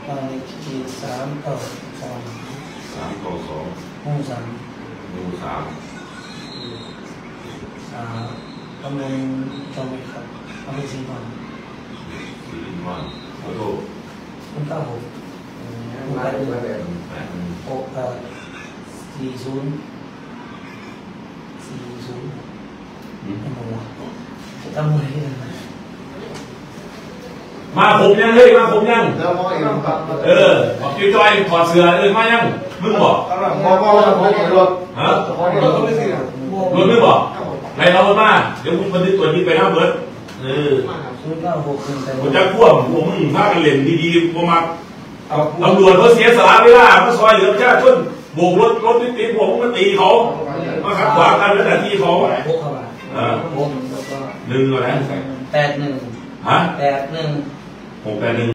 บ้านเลขที่392 392 หมู่ 3 หมู่ 3 ตำบลจอมเม็ดครับอำเภอศรีนวลศรีนวลขอโทษคุณ96 มาได้มาได้ 40ไม่รู้ว่าจะทำอะไรกันมาผมยังเฮ้ยมาผมยังแล้วมองเองครับบอกจอยถอดเสื้อมายังมึงบอกมองรถฮะรถก็ไม่ซื้อรถมึงบอกไรเรามาเดี๋ยวมึงบันทึกตัวนี้ไปหน้าเบิร์ดผมจะพ่วงผมมึงพากันเล่นดีๆผมมาตำรวจเขาเสียสละเวลาเขาซอยเหลือประชาชนโบกรถติดผมมาตีเขามาขัดขวางกันแล้วแต่ที่เขา1ก่อนนะ 81 ฮะ 81 681